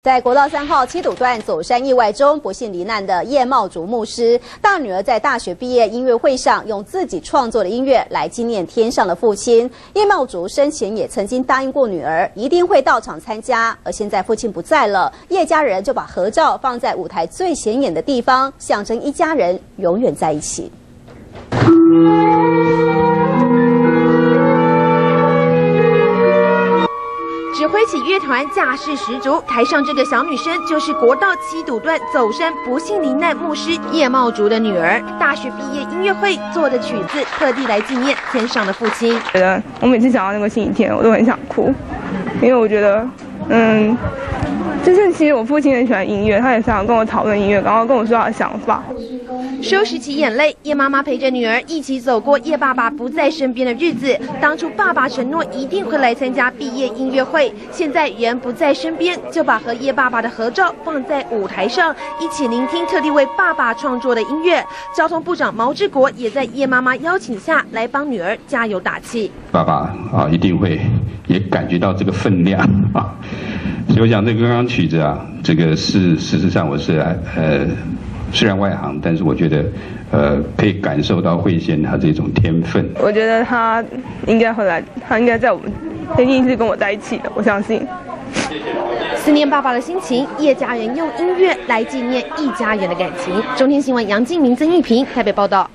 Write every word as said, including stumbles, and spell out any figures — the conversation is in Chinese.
在国道三号七堵段走山意外中不幸罹难的叶茂竹牧师，大女儿在大学毕业音乐会上用自己创作的音乐来纪念天上的父亲。叶茂竹生前也曾经答应过女儿一定会到场参加，而现在父亲不在了，叶家人就把合照放在舞台最显眼的地方，象征一家人永远在一起。 指挥起乐团，架势十足。台上这个小女生就是国道七堵段走山不幸罹难牧师叶茂竹的女儿。大学毕业音乐会做的曲子，特地来纪念天上的父亲。 觉得我每次想到那个星期天，我都很想哭，因为我觉得，嗯，就是其实我父亲很喜欢音乐，他也常常跟我讨论音乐，然后跟我说他的想法。 收拾起眼泪，叶妈妈陪着女儿一起走过叶爸爸不在身边的日子。当初爸爸承诺一定会来参加毕业音乐会，现在人不在身边，就把和叶爸爸的合照放在舞台上，一起聆听特地为爸爸创作的音乐。交通部长毛治国也在叶妈妈邀请下来帮女儿加油打气。 爸爸啊，一定会也感觉到这个分量啊。所以我想，这个刚刚曲子啊，这个是事实上我是呃。 虽然外行，但是我觉得，呃，可以感受到慧仙她这种天分。 我觉得他应该会来，他应该在我们，一定是跟我在一起的，我相信。 思念爸爸的心情，叶家人用音乐来纪念一家人的感情。中天新闻杨敬明、曾玉平台北报道。